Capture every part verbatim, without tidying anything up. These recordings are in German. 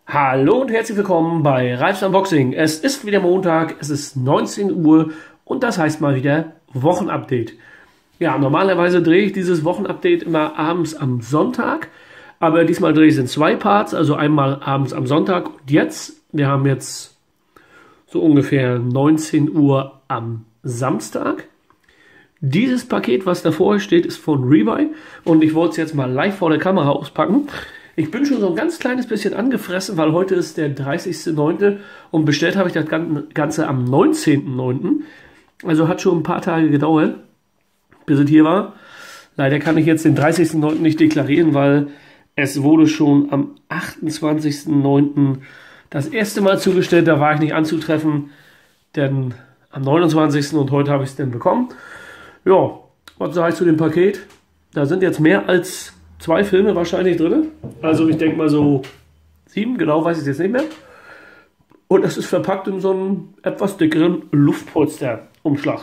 Hallo und herzlich willkommen bei Ralfs Unboxing. Es ist wieder Montag, es ist neunzehn Uhr und das heißt mal wieder Wochenupdate. Ja, normalerweise drehe ich dieses Wochenupdate immer abends am Sonntag, aber diesmal drehe ich es in zwei Parts, also einmal abends am Sonntag und jetzt, wir haben jetzt so ungefähr neunzehn Uhr am Samstag. Dieses Paket, was davor steht, ist von Rebuy und ich wollte es jetzt mal live vor der Kamera auspacken. Ich bin schon so ein ganz kleines bisschen angefressen, weil heute ist der dreißigste neunte und bestellt habe ich das Ganze am neunzehnten neunten Also hat schon ein paar Tage gedauert, bis es hier war. Leider kann ich jetzt den dreißigsten neunten nicht deklarieren, weil es wurde schon am achtundzwanzigsten neunten das erste Mal zugestellt. Da war ich nicht anzutreffen, denn am neunundzwanzigsten und heute habe ich es dann bekommen. Ja, was sage ich zu dem Paket? Da sind jetzt mehr als zwei Filme wahrscheinlich drin. Also ich denke mal so sieben, genau weiß ich es jetzt nicht mehr. Und es ist verpackt in so einem etwas dickeren Luftpolsterumschlag.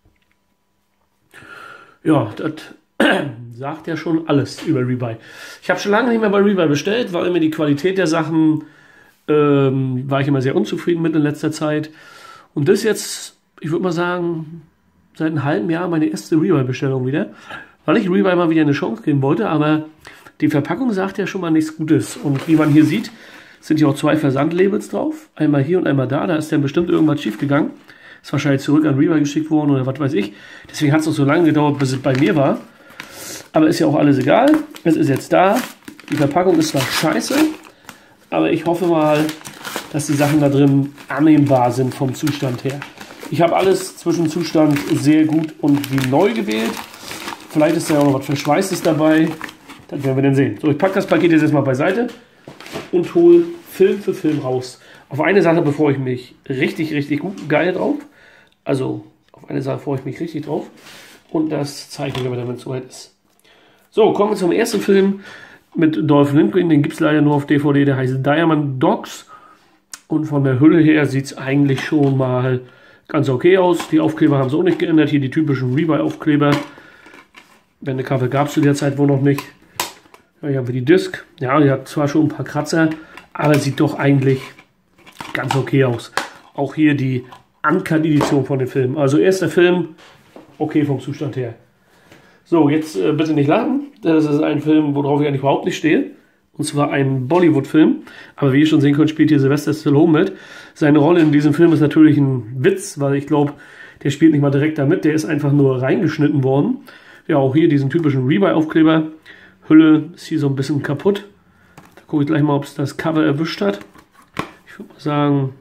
Ja, das sagt ja schon alles über Rebuy. Ich habe schon lange nicht mehr bei Rebuy bestellt, weil mir die Qualität der Sachen, ähm, war ich immer sehr unzufrieden mit in letzter Zeit. Und das jetzt, ich würde mal sagen, seit einem halben Jahr meine erste Rebuy-Bestellung wieder. Weil ich Rebuy mal wieder eine Chance geben wollte, aber die Verpackung sagt ja schon mal nichts Gutes. Und wie man hier sieht, sind hier auch zwei Versandlabels drauf. Einmal hier und einmal da. Da ist dann bestimmt irgendwas schief gegangen. Ist wahrscheinlich zurück an Rebuy geschickt worden oder was weiß ich. Deswegen hat es auch so lange gedauert, bis es bei mir war. Aber ist ja auch alles egal. Es ist jetzt da. Die Verpackung ist zwar scheiße, aber ich hoffe mal, dass die Sachen da drin annehmbar sind vom Zustand her. Ich habe alles zwischen Zustand sehr gut und wie neu gewählt. Vielleicht ist da auch noch was Verschweißtes dabei. Das werden wir dann sehen. So, ich packe das Paket jetzt erstmal beiseite und hole Film für Film raus. Auf eine Sache bevor ich mich richtig, richtig gut geil drauf. Also, auf eine Sache freue ich mich richtig drauf. Und das zeige ich mir dann, wenn es soweit ist. So, kommen wir zum ersten Film mit Dolph Lundgren. Den gibt es leider nur auf D V D. Der heißt Diamond Dogs. Und von der Hülle her sieht es eigentlich schon mal ganz okay aus. Die Aufkleber haben sie auch nicht geändert. Hier die typischen Rebuy-Aufkleber. Wendecover gab es zu der Zeit wohl noch nicht. Ja, hier haben wir die Disc. Ja, die hat zwar schon ein paar Kratzer, aber sieht doch eigentlich ganz okay aus. Auch hier die Uncut-Edition von dem Film. Also erster Film, okay vom Zustand her. So, jetzt äh, bitte nicht lachen. Das ist ein Film, worauf ich eigentlich überhaupt nicht stehe. Und zwar ein Bollywood-Film. Aber wie ihr schon sehen könnt, spielt hier Sylvester Stallone mit. Seine Rolle in diesem Film ist natürlich ein Witz, weil ich glaube, der spielt nicht mal direkt da mit. Der ist einfach nur reingeschnitten worden. Ja, auch hier diesen typischen Rebuy-Aufkleber. Hülle ist hier so ein bisschen kaputt. Da gucke ich gleich mal, ob es das Cover erwischt hat. Ich würde mal sagen,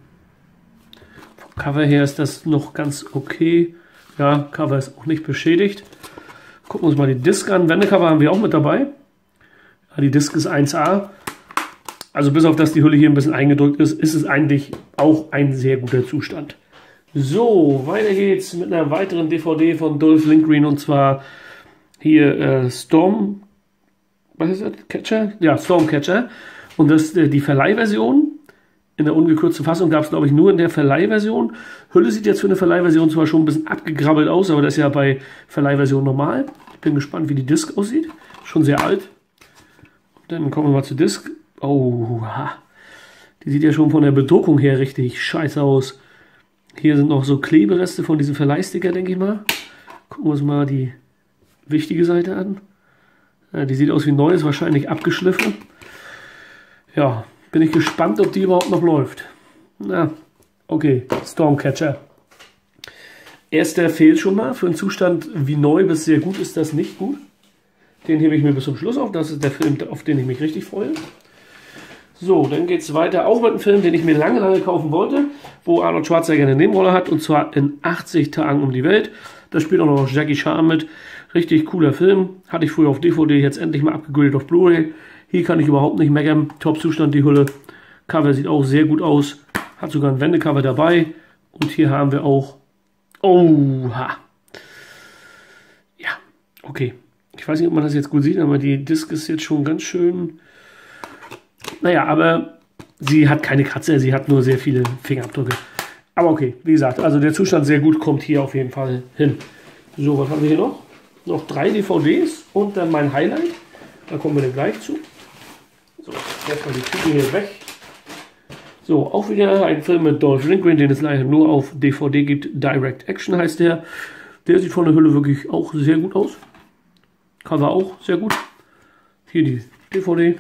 vom Cover her ist das noch ganz okay. Ja, Cover ist auch nicht beschädigt. Gucken wir uns mal die Disc an. Wendecover haben wir auch mit dabei. Ja, die Disc ist eins A. Also bis auf dass die Hülle hier ein bisschen eingedrückt ist, ist es eigentlich auch ein sehr guter Zustand. So, weiter geht's mit einer weiteren D V D von Dolph Lundgren und zwar hier äh, Storm, was ist das? Catcher? Ja, Stormcatcher. Und das ist äh, die Verleihversion. In der ungekürzten Fassung gab es, glaube ich, nur in der Verleihversion. Hülle sieht jetzt für eine Verleihversion zwar schon ein bisschen abgegrabbelt aus, aber das ist ja bei Verleihversion normal. Ich bin gespannt, wie die Disc aussieht. Schon sehr alt. Und dann kommen wir mal zur Disc. Oh, die sieht ja schon von der Bedruckung her richtig scheiße aus. Hier sind noch so Klebereste von diesem Verleihsticker, denke ich mal. Gucken wir uns mal die wichtige Seite an. Ja, die sieht aus wie neu, ist wahrscheinlich abgeschliffen. Ja, bin ich gespannt, ob die überhaupt noch läuft. Na, okay, Stormcatcher. Erster fehlt schon mal. Für einen Zustand wie neu bis sehr gut ist das nicht gut. Den hebe ich mir bis zum Schluss auf. Das ist der Film, auf den ich mich richtig freue. So, dann geht es weiter. Auch mit einem Film, den ich mir lange, lange kaufen wollte, wo Arnold Schwarzenegger eine Nebenrolle hat. Und zwar in achtzig Tagen um die Welt. Da spielt auch noch Jackie Chan mit. Richtig cooler Film. Hatte ich früher auf D V D, jetzt endlich mal abgegradet auf Blu-ray. Hier kann ich überhaupt nicht meckern. Top-Zustand die Hülle. Cover sieht auch sehr gut aus. Hat sogar ein Wendecover dabei. Und hier haben wir auch... Oha. Ja, okay. Ich weiß nicht, ob man das jetzt gut sieht, aber die Disc ist jetzt schon ganz schön... Naja, aber sie hat keine Kratzer, sie hat nur sehr viele Fingerabdrücke. Aber okay, wie gesagt, also der Zustand sehr gut, kommt hier auf jeden Fall hin. So, was haben wir hier noch? Noch drei D V Ds und dann mein Highlight. Da kommen wir dann gleich zu. So, erstmal die Tüte hier weg. So, auch wieder ein Film mit Dolph Lundgren, den es leider nur auf D V D gibt. Direct Action heißt der. Der sieht von der Hülle wirklich auch sehr gut aus. Cover auch sehr gut. Hier die D V D.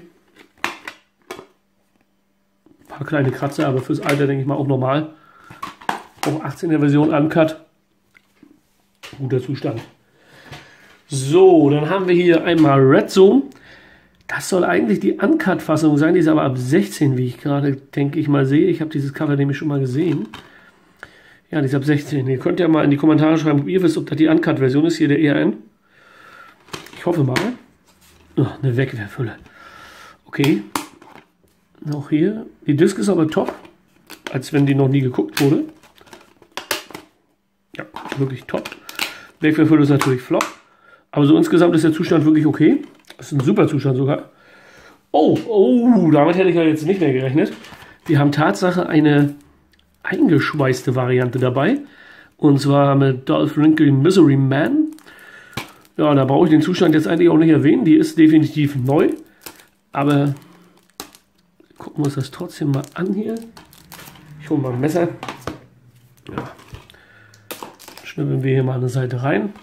Ein paar kleine Kratzer, aber fürs Alter denke ich mal auch normal. Auch achtzehner Version Uncut. Guter Zustand. So, dann haben wir hier einmal Red Zone. Das soll eigentlich die Uncut-Fassung sein, die ist aber ab sechzehn, wie ich gerade, denke ich mal, sehe. Ich habe dieses Cover nämlich schon mal gesehen. Ja, die ist ab sechzehn. Ihr könnt ja mal in die Kommentare schreiben, ob ihr wisst, ob das die Uncut-Version ist, hier der E R N. Ich hoffe mal. Oh, eine Wegwerfhülle. Okay. Auch hier. Die Disc ist aber top, als wenn die noch nie geguckt wurde. Ja, wirklich top. Wegwerfhülle ist natürlich flop. Aber so insgesamt ist der Zustand wirklich okay. Das ist ein super Zustand sogar. Oh, oh, damit hätte ich ja jetzt nicht mehr gerechnet. Wir haben Tatsache eine eingeschweißte Variante dabei. Und zwar mit Dolph Lundgren Misery Man. Ja, da brauche ich den Zustand jetzt eigentlich auch nicht erwähnen. Die ist definitiv neu. Aber gucken wir uns das trotzdem mal an hier. Ich hole mal ein Messer. Ja. Schnibbeln wir hier mal eine Seite rein.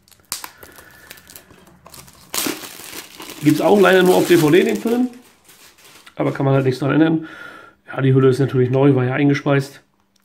Gibt es auch leider nur auf D V D den Film. Aber kann man halt nichts daran ändern. Ja, die Hülle ist natürlich neu, war ja eingeschweißt.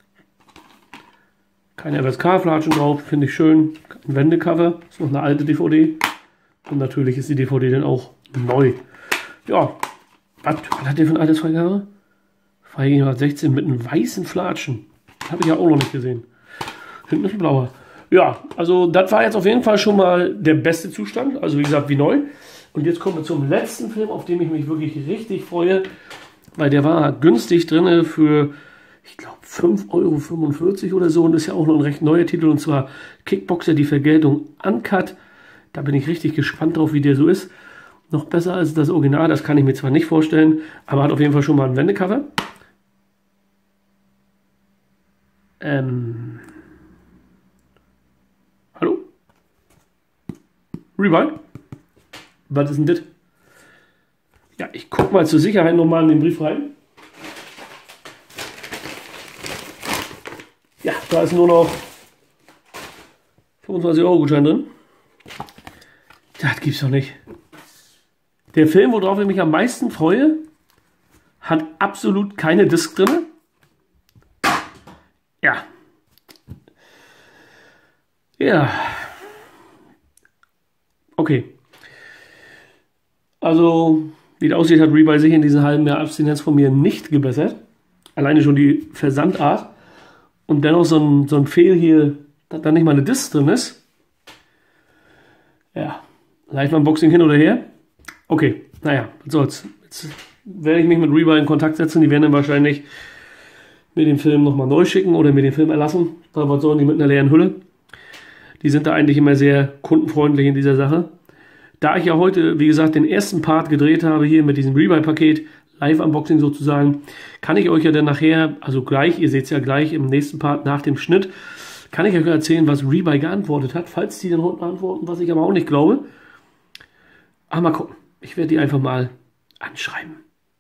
Keine F S K-Flatschen drauf, finde ich schön. Ein Wendecover, ist noch eine alte D V D. Und natürlich ist die D V D dann auch neu. Ja, was, was hat der für ein altes Freigabe? Freigabe sechzehn mit einem weißen Flatschen. Habe ich ja auch noch nicht gesehen. Hinten ist ein blauer. Ja, also das war jetzt auf jeden Fall schon mal der beste Zustand. Also wie gesagt, wie neu. Und jetzt kommen wir zum letzten Film, auf den ich mich wirklich richtig freue. Weil der war günstig drin für, ich glaube, fünf Euro fünfundvierzig oder so. Und das ist ja auch noch ein recht neuer Titel. Und zwar Kickboxer, die Vergeltung Uncut. Da bin ich richtig gespannt drauf, wie der so ist. Noch besser als das Original, das kann ich mir zwar nicht vorstellen. Aber hat auf jeden Fall schon mal ein Wendecover. Ähm... Hallo? Rewind? Was ist denn das? Ja, ich gucke mal zur Sicherheit nochmal in den Brief rein. Ja, da ist nur noch fünfundzwanzig Euro Gutschein drin. Das gibt's doch nicht. Der Film, worauf ich mich am meisten freue, hat absolut keine Disc drin. Ja. Ja. Okay. Also, wie es aussieht, hat Rebuy sich in diesem halben Jahr Abstinenz von mir nicht gebessert. Alleine schon die Versandart. Und dennoch so ein, so ein Fehl hier, dass da nicht mal eine Disc drin ist. Ja, Live-Unboxing hin oder her. Okay, naja, was soll's. Jetzt werde ich mich mit Rebuy in Kontakt setzen. Die werden dann wahrscheinlich mir den Film nochmal neu schicken oder mir den Film erlassen. Weil was sollen die mit einer leeren Hülle? Die sind da eigentlich immer sehr kundenfreundlich in dieser Sache. Da ich ja heute, wie gesagt, den ersten Part gedreht habe, hier mit diesem Rebuy-Paket, Live-Unboxing sozusagen, kann ich euch ja dann nachher, also gleich, ihr seht es ja gleich im nächsten Part nach dem Schnitt, kann ich euch erzählen, was Rebuy geantwortet hat, falls die dann heute antworten, was ich aber auch nicht glaube. Aber mal gucken, ich werde die einfach mal anschreiben.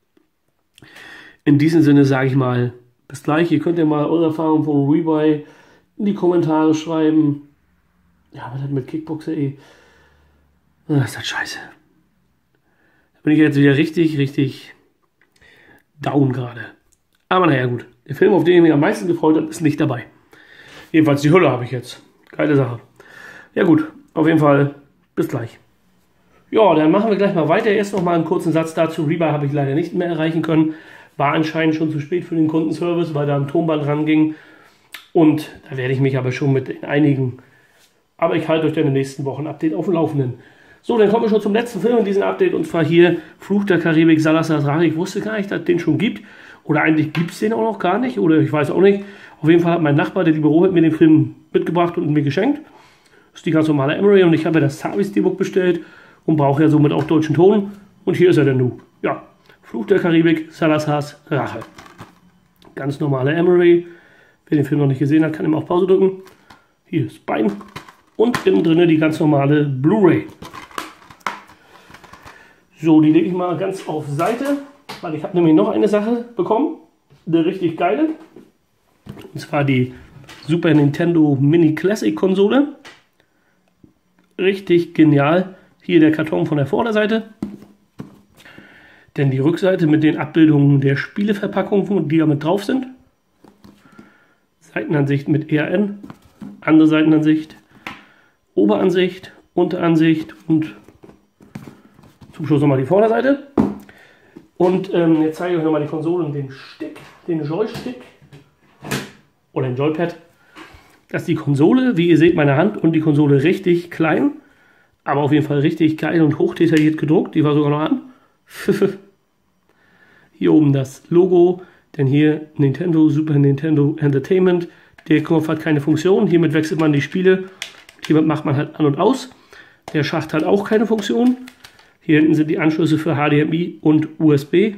In diesem Sinne sage ich mal, bis gleich. Ihr könnt ja mal eure Erfahrungen von Rebuy in die Kommentare schreiben. Ja, was hat mit Kickboxer eh... Das ist halt scheiße. Da bin ich jetzt wieder richtig, richtig down gerade. Aber naja, gut. Der Film, auf den ich mich am meisten gefreut habe, ist nicht dabei. Jedenfalls die Hülle habe ich jetzt. Geile Sache. Ja gut, auf jeden Fall bis gleich. Ja, dann machen wir gleich mal weiter. Erst noch mal einen kurzen Satz dazu. Rebuy habe ich leider nicht mehr erreichen können. War anscheinend schon zu spät für den Kundenservice, weil da ein Tonband ranging. Und da werde ich mich aber schon mit einigen... Aber ich halte euch dann in den nächsten Wochen Update auf dem Laufenden. So, dann kommen wir schon zum letzten Film in diesem Update, und zwar hier Fluch der Karibik, Salazar's Rache. Ich wusste gar nicht, dass es den schon gibt. Oder eigentlich gibt es den auch noch gar nicht. Oder ich weiß auch nicht. Auf jeden Fall hat mein Nachbar, der liebe Robert, mir den Film mitgebracht und mir geschenkt. Das ist die ganz normale Emery, und ich habe ja das Zavi-Steelbook bestellt und brauche ja somit auch deutschen Ton. Und hier ist er dann nun. Ja, Fluch der Karibik, Salazar's Rache. Ganz normale Emery. Wer den Film noch nicht gesehen hat, kann immer auf Pause drücken. Hier ist Bein. Und innen drin die ganz normale Blu-ray. So, die lege ich mal ganz auf Seite, weil ich habe nämlich noch eine Sache bekommen. eine richtig geile. Und zwar die Super Nintendo Mini Classic Konsole. Richtig genial. Hier der Karton von der Vorderseite. Denn die Rückseite mit den Abbildungen der Spieleverpackungen, die da mit drauf sind. Seitenansicht mit E A N. Andere Seitenansicht. Oberansicht, Unteransicht und zum Schluss nochmal die Vorderseite. Und ähm, jetzt zeige ich euch nochmal die Konsole und den Stick, den Joystick oder den Joypad. Das ist die Konsole, wie ihr seht, meine Hand und die Konsole richtig klein, aber auf jeden Fall richtig geil und hochdetailliert gedruckt. Die war sogar noch an. Hier oben das Logo, denn hier Nintendo, Super Nintendo Entertainment. Der Knopf hat keine Funktion, hiermit wechselt man die Spiele, hiermit macht man halt an und aus. Der Schacht hat auch keine Funktion. Hier hinten sind die Anschlüsse für H D M I und U S B.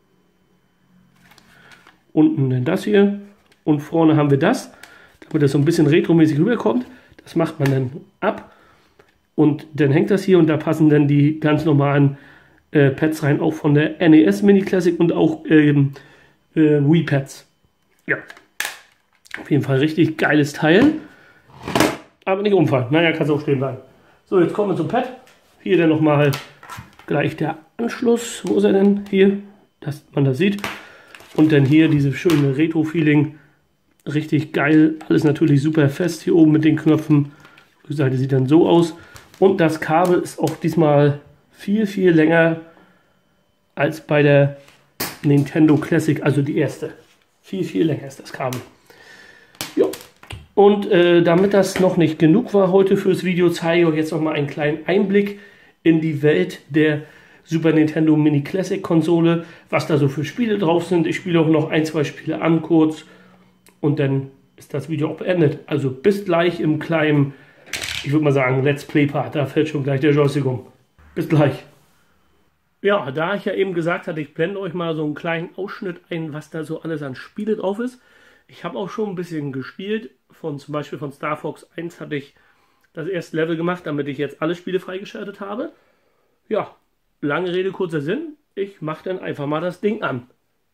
Unten dann das hier und vorne haben wir das, damit das so ein bisschen retromäßig rüberkommt. Das macht man dann ab und dann hängt das hier und da passen dann die ganz normalen äh, Pads rein, auch von der N E S Mini Classic und auch ähm, äh, Wii Pads. Ja, auf jeden Fall richtig geiles Teil, aber nicht umfallen. Naja, kann es auch stehen bleiben. So, jetzt kommen wir zum Pad. Hier dann nochmal gleich der Anschluss. Wo ist er denn? Hier, dass man das sieht. Und dann hier diese schöne Retro-Feeling. Richtig geil. Alles natürlich super fest hier oben mit den Knöpfen. Die Rückseite sieht dann so aus. Und das Kabel ist auch diesmal viel, viel länger als bei der Nintendo Classic, also die erste. Viel, viel länger ist das Kabel. Ja. Und äh, damit das noch nicht genug war heute fürs Video, zeige ich euch jetzt noch mal einen kleinen Einblick in die Welt der Super Nintendo Mini Classic Konsole, was da so für Spiele drauf sind. Ich spiele auch noch ein, zwei Spiele an kurz und dann ist das Video auch beendet. Also bis gleich im kleinen, ich würde mal sagen, Let's Play Part. Da fällt schon gleich der Joystick um. Bis gleich. Ja, da ich ja eben gesagt hatte, ich blende euch mal so einen kleinen Ausschnitt ein, was da so alles an Spiele drauf ist. Ich habe auch schon ein bisschen gespielt. Von zum Beispiel von Star Fox eins hatte ich das erste Level gemacht, damit ich jetzt alle Spiele freigeschaltet habe. Ja, lange Rede, kurzer Sinn. Ich mache dann einfach mal das Ding an.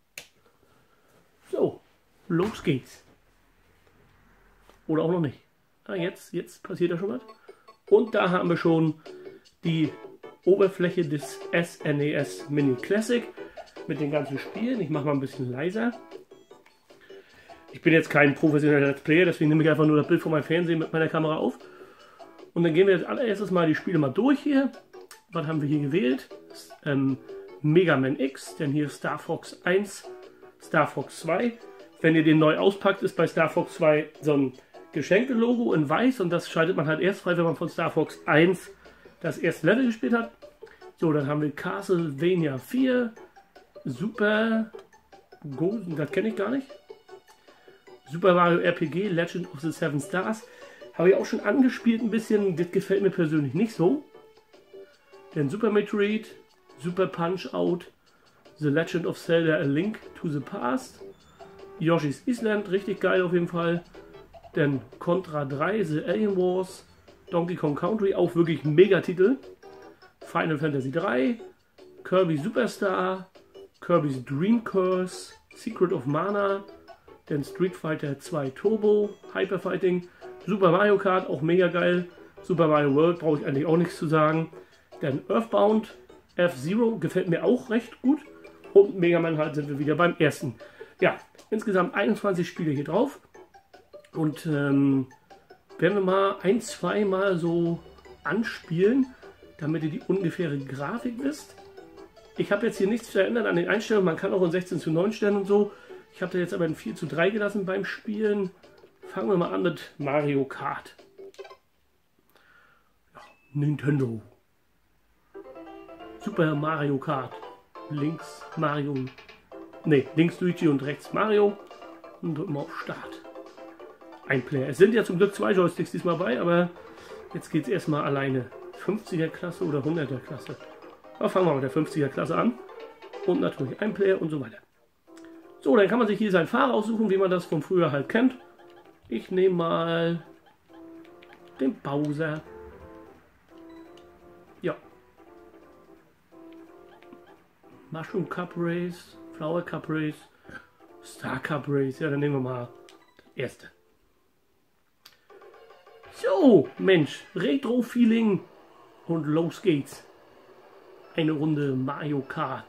So, los geht's. Oder auch noch nicht. Ah, jetzt, jetzt passiert da schon was. Und da haben wir schon die Oberfläche des S N E S Mini Classic mit den ganzen Spielen. Ich mache mal ein bisschen leiser. Ich bin jetzt kein professioneller Let's Player, deswegen nehme ich einfach nur das Bild von meinem Fernsehen mit meiner Kamera auf. Und dann gehen wir jetzt allererstes mal die Spiele mal durch hier. Was haben wir hier gewählt? Ähm, Mega Man X, denn hier Star Fox eins, Star Fox zwei. Wenn ihr den neu auspackt, ist bei Star Fox zwei so ein Geschenke-Logo in weiß und das schaltet man halt erst frei, wenn man von Star Fox eins das erste Level gespielt hat. So, dann haben wir Castlevania vier, Super Golden, das kenne ich gar nicht. Super Mario R P G, Legend of the Seven Stars. Habe ich auch schon angespielt ein bisschen. Das gefällt mir persönlich nicht so. Dann Super Metroid, Super Punch-Out, The Legend of Zelda A Link to the Past, Yoshi's Island, richtig geil auf jeden Fall. Dann Contra drei, The Alien Wars, Donkey Kong Country, auch wirklich ein Megatitel. Final Fantasy drei, Kirby Superstar, Kirby's Dream Curse, Secret of Mana, dann Street Fighter zwei Turbo, Hyper Fighting, Super Mario Kart, auch mega geil. Super Mario World brauche ich eigentlich auch nichts zu sagen. Dann Earthbound, F-Zero, gefällt mir auch recht gut. Und Mega Man halt sind wir wieder beim ersten. Ja, insgesamt einundzwanzig Spiele hier drauf. Und ähm, werden wir mal ein, zwei Mal so anspielen, damit ihr die ungefähre Grafik wisst. Ich habe jetzt hier nichts verändert an den Einstellungen. Man kann auch in sechzehn zu neun stellen und so. Ich habe da jetzt aber ein vier zu drei gelassen beim Spielen. Fangen wir mal an mit Mario Kart. Ja, Nintendo. Super Mario Kart. Links Mario. Ne, links Luigi und rechts Mario. Und drücken wir auf Start. Ein Player. Es sind ja zum Glück zwei Joysticks diesmal bei, aber jetzt geht es erstmal alleine. fünfziger Klasse oder hunderter Klasse. Aber fangen wir mit der fünfziger Klasse an. Und natürlich ein Player und so weiter. So, dann kann man sich hier seinen Fahrer aussuchen, wie man das von früher halt kennt. Ich nehme mal den Bowser. Ja. Mushroom Cup Race, Flower Cup Race. Star Cup Race. Ja, dann nehmen wir mal das erste. So, Mensch, Retro-Feeling und los geht's. Eine Runde Mario Kart.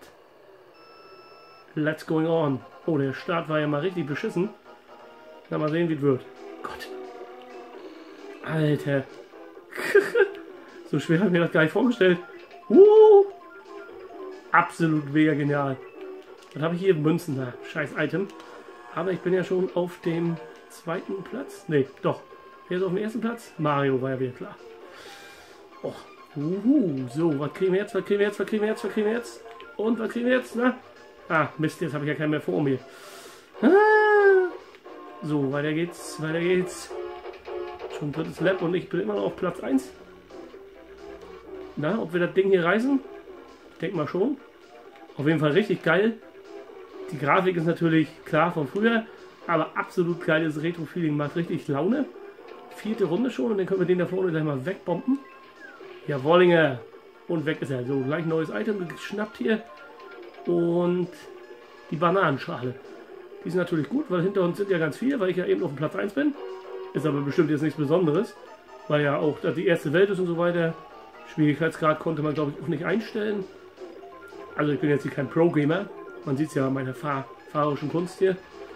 Let's going on. Oh, der Start war ja mal richtig beschissen. Na, mal sehen, wie es wird. Gott. Alter. So schwer habe ich mir das gar nicht vorgestellt. Uh, absolut mega genial. Was habe ich hier? Münzen da. Scheiß Item. Aber ich bin ja schon auf dem zweiten Platz. Ne, doch. Wer ist auf dem ersten Platz? Mario war ja wieder klar. Oh. Uhu. So, was kriegen wir jetzt? Was kriegen wir jetzt? Was kriegen wir jetzt? Was kriegen wir jetzt? Und was kriegen wir jetzt? Na? Ah, Mist, jetzt habe ich ja keinen mehr vor mir. Ah. So, weiter geht's. Weiter geht's. Schon drittes Lap und ich bin immer noch auf Platz eins. Na, ob wir das Ding hier reißen? Ich denke mal schon. Auf jeden Fall richtig geil. Die Grafik ist natürlich klar von früher, aber absolut geiles Retro-Feeling, macht richtig Laune. Vierte Runde schon und dann können wir den da vorne gleich mal wegbomben. Jawollinger. Und weg ist er. So, gleich neues Item geschnappt hier. Und die Bananenschale. Die ist natürlich gut, weil hinter uns sind ja ganz viele, weil ich ja eben auf dem Platz eins bin. Ist aber bestimmt jetzt nichts Besonderes, weil ja auch die erste Welt ist und so weiter. Schwierigkeitsgrad konnte man, glaube ich, auch nicht einstellen. Also ich bin jetzt hier kein Pro-Gamer. Man sieht es ja an meiner fahr fahrerischen Kunst hier.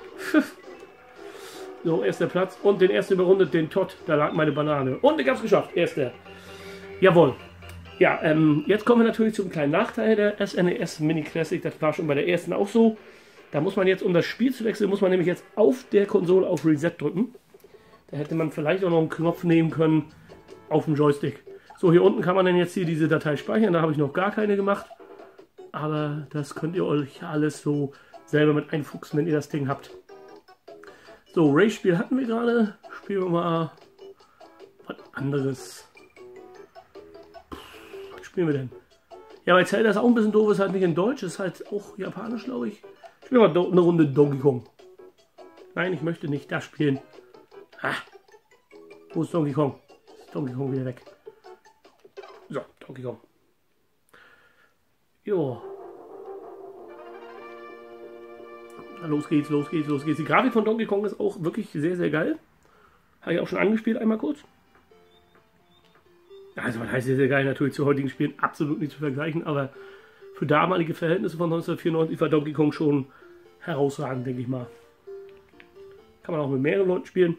So, erster Platz. Und den ersten überrundet, den Todd. Da lag meine Banane. Und ich habe es geschafft. Erster. Jawohl. Ja, ähm, jetzt kommen wir natürlich zum kleinen Nachteil der S N E S Mini Classic. Das war schon bei der ersten auch so. Da muss man jetzt, um das Spiel zu wechseln, muss man nämlich jetzt auf der Konsole auf Reset drücken. Da hätte man vielleicht auch noch einen Knopf nehmen können auf dem Joystick. So, hier unten kann man dann jetzt hier diese Datei speichern. Da habe ich noch gar keine gemacht. Aber das könnt ihr euch alles so selber mit einfuchsen, wenn ihr das Ding habt. So, Race-Spiel hatten wir gerade. Spielen wir mal was anderes. Was spielen wir denn? Ja, bei Zelda ist auch ein bisschen doof. Ist halt nicht in Deutsch. Ist halt auch japanisch, glaube ich. Spielen wir mal eine Runde Donkey Kong. Nein, ich möchte nicht das spielen. Ah, wo ist Donkey Kong? Ist Donkey Kong wieder weg. So, Donkey Kong. Jo. Na, los geht's, los geht's, los geht's. Die Grafik von Donkey Kong ist auch wirklich sehr, sehr geil. Habe ich auch schon angespielt, einmal kurz. Also, was heißt sehr, sehr geil? Natürlich zu heutigen Spielen absolut nicht zu vergleichen, aber für damalige Verhältnisse von neunzehnhundertvierundneunzig war Donkey Kong schon herausragend, denke ich mal. Kann man auch mit mehreren Leuten spielen.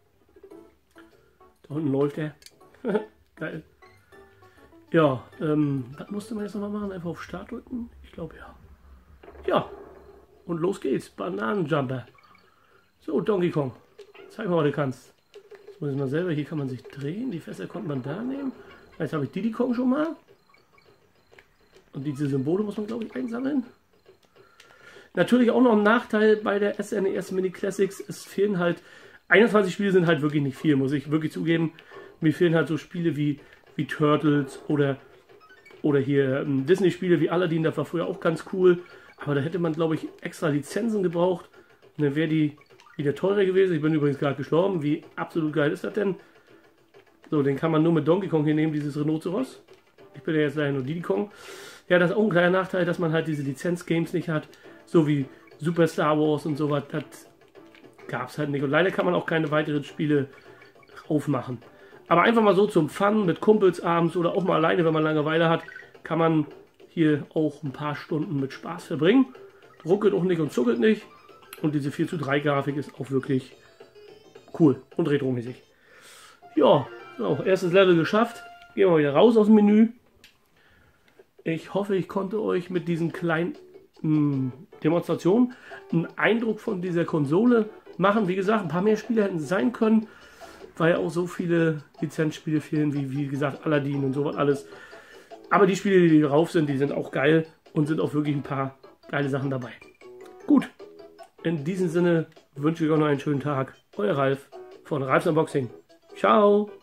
Da unten läuft er. Geil. Ja, ähm, was musste man jetzt nochmal machen? Einfach auf Start drücken? Ich glaube ja. Ja, und los geht's. Bananenjumper. So, Donkey Kong. Zeig mal, was du kannst. Das muss ich mal selber. Hier kann man sich drehen. Die Fässer konnte man da nehmen. Jetzt habe ich Diddy Kong schon mal. Und diese Symbole muss man, glaube ich, einsammeln. Natürlich auch noch ein Nachteil bei der S N E S Mini Classics. Es fehlen halt, einundzwanzig Spiele sind halt wirklich nicht viel, muss ich wirklich zugeben. Mir fehlen halt so Spiele wie, wie Turtles oder, oder hier ähm, Disney-Spiele wie Aladdin, das war früher auch ganz cool. Aber da hätte man, glaube ich, extra Lizenzen gebraucht. Und dann wäre die wieder teurer gewesen. Ich bin übrigens gerade gestorben. Wie absolut geil ist das denn? So, den kann man nur mit Donkey Kong hier nehmen, dieses Rhinoceros. Ich bin ja jetzt leider nur Diddy Kong. Ja, das ist auch ein kleiner Nachteil, dass man halt diese Lizenz-Games nicht hat. So wie Super Star Wars und sowas. Das gab es halt nicht. Und leider kann man auch keine weiteren Spiele aufmachen. Aber einfach mal so zum Fun mit Kumpels abends oder auch mal alleine, wenn man Langeweile hat, kann man hier auch ein paar Stunden mit Spaß verbringen. Ruckelt auch nicht und zuckelt nicht. Und diese vier zu drei Grafik ist auch wirklich cool und retromäßig. Ja, so, erstes Level geschafft. Gehen wir wieder raus aus dem Menü. Ich hoffe, ich konnte euch mit diesen kleinen mh, Demonstrationen einen Eindruck von dieser Konsole machen. Wie gesagt, ein paar mehr Spiele hätten es sein können, weil ja auch so viele Lizenzspiele fehlen, wie, wie gesagt, Aladdin und sowas alles. Aber die Spiele, die drauf sind, die sind auch geil und sind auch wirklich ein paar geile Sachen dabei. Gut, in diesem Sinne wünsche ich euch noch einen schönen Tag. Euer Ralf von Ralfs Unboxing. Ciao!